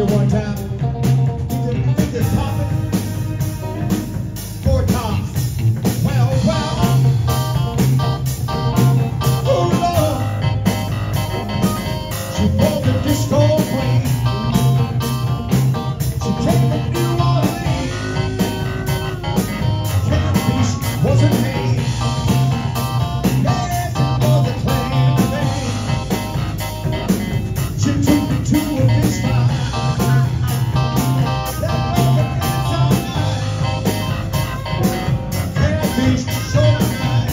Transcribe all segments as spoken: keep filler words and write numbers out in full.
here one time. Get this topic. Four tops. Well, well. Oh, Lord. She broke the disco queen. She came to New Orleans. Candy Beast wasn't made. Yes, it was a claim to fame. She took me to a fish fry. That was a good time night. Candy Beast so nice.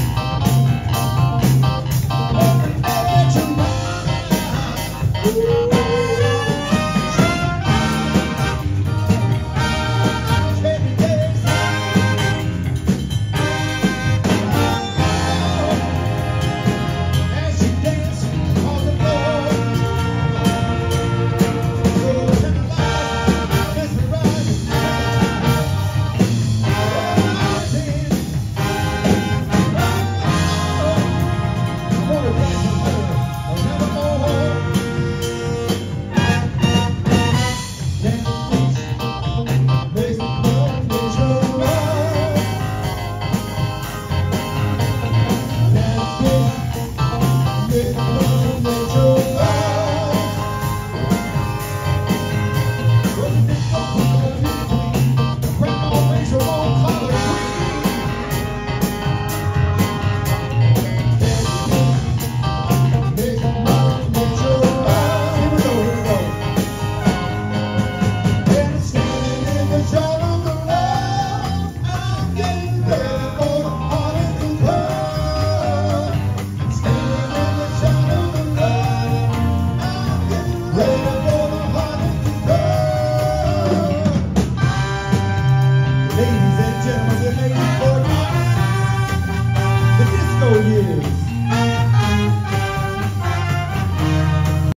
Open air tonight. Ooh. Ladies and gentlemen,